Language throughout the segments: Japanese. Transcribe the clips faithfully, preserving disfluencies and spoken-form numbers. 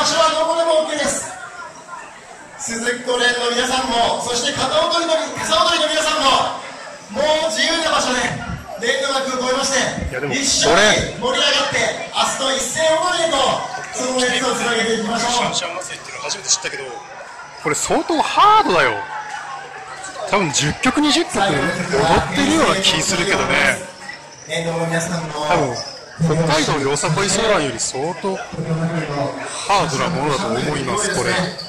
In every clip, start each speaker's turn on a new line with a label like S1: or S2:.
S1: 場所はどこでも OK です。鈴木湖連の皆さんも、そして傘踊りの傘踊りの皆さんも、もう自由な場所で連の枠を越えまして、一緒に盛り上がって明日の一斉踊りへとその熱をつなげていきましょう。シャンシャン祭りっていうの初めて知ったけど、これ相当ハードだよ。多分じゅっきょくにじゅっきょく踊ってるような気するけどね。多分北海道よさこいソーランより相当ハードなものだと思います。これ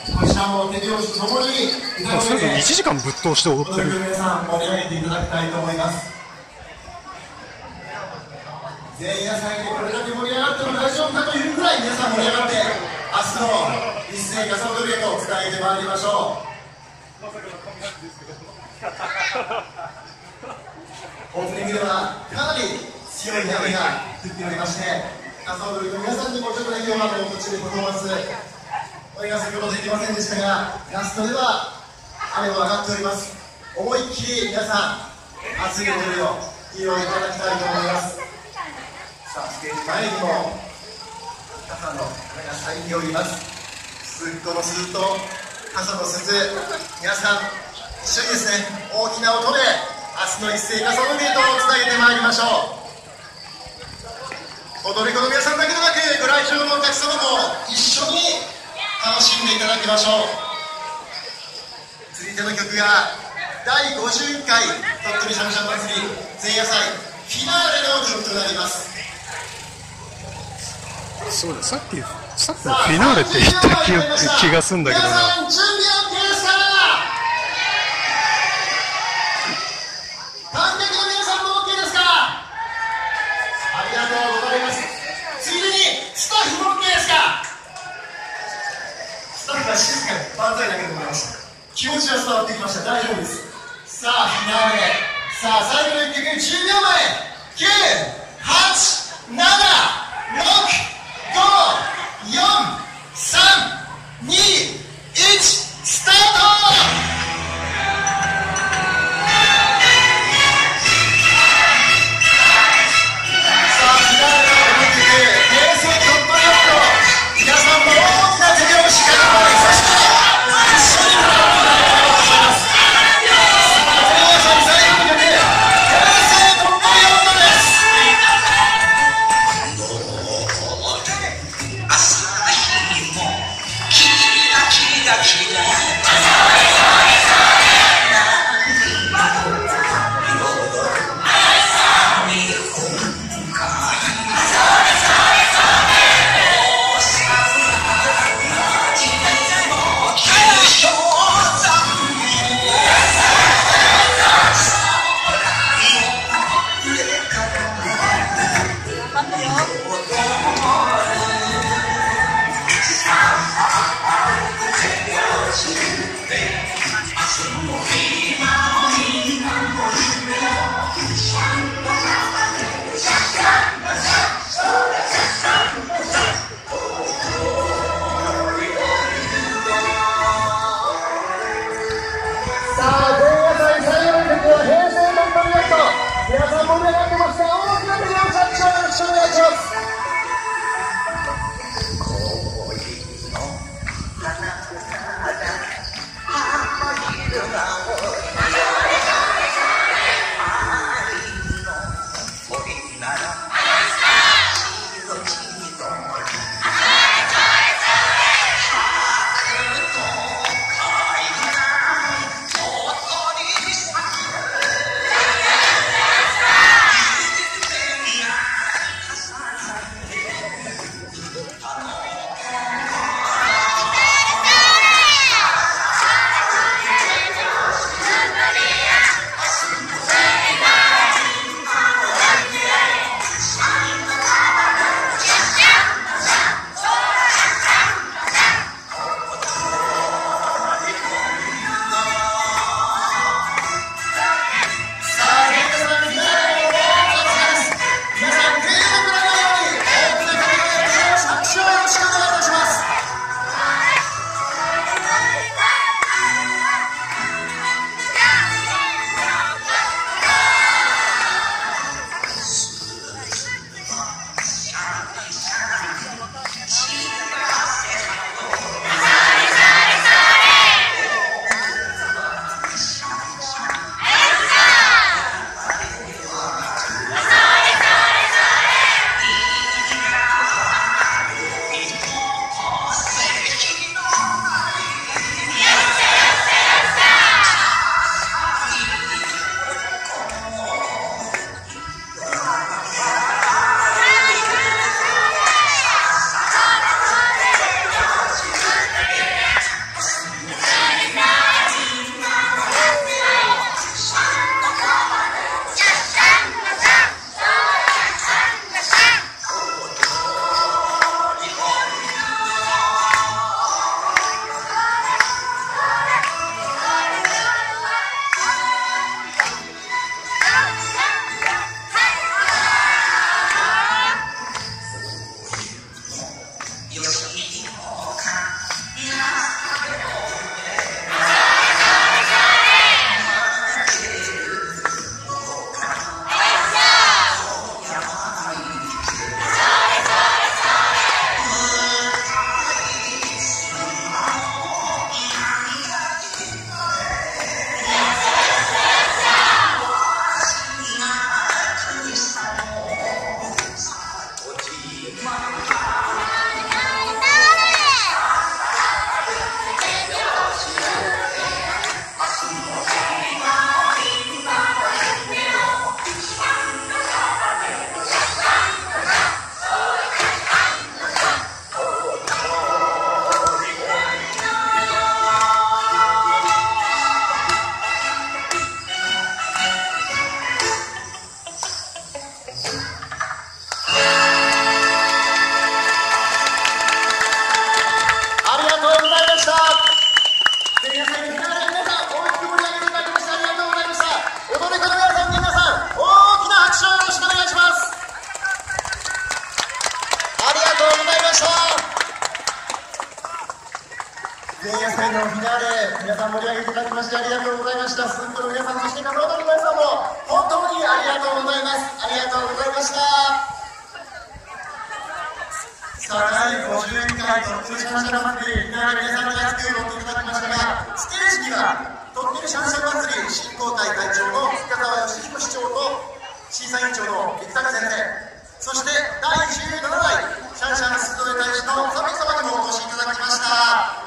S1: それでいちじかんぶっ通して踊ってる。前夜祭でこれだけ盛り上がっても大丈夫かというくらい皆さん盛り上がって明日の一斉傘踊りへとつなげてまいりましょう。オープニングではかなり強い雨が降っておりまして、傘踊りの皆さんにもちょっとね、今日までの途中でパフォーマンスお願いすることできませんでしたが、ラストでは雨も上がっております。思いっきり皆さん熱い踊りを披露いただきたいと思います。さあ、ステージ前にも傘の雨が咲いております。すっごの鈴と傘の鈴、皆さん一緒にですね、大きな音で明日の一斉傘踊りへとつなげてまいりましょう。踊り子の皆さんだけでなく、ご来場のお客様も一緒に楽しんでいただきましょう。続いての曲がだいごじゅういっかい鳥取シャンシャン祭り前夜祭フィナーレの曲となります。そうだ、さっきさっきのフィナーレって言った気がするんだけどな。皆さん準備 OK ですか？観客の皆さんも OK ですか？ありがとうございます。ついでにスタッフも OK ですか？スタッフが静かに万歳だけでございました。気持ちは伝わってきました。大丈夫です。さあフィナーレ、さあ最後のいっきょくじゅうびょうまえ、きゅう、はち、なな、ろく、ご、よん、さん、に、いち、スタート。 前夜祭のフィナーレ、皆さん盛り上げていただきましてありがとうございました。スントの皆さん、そしてカメラマンの皆さんも本当にありがとうございます。ありがとうございました。さあ、第ごじゅうえんかい鳥取シャンシャン祭り、フィナーレ、皆さんに熱く乗っていただきましたが、ステージには鳥取シャンシャン祭り振興会会長の深澤義彦市長と審査委員長の生田先生、そしてだいじゅうななだいシャンシャン出動大使の佐藤様にもお越しいただきました。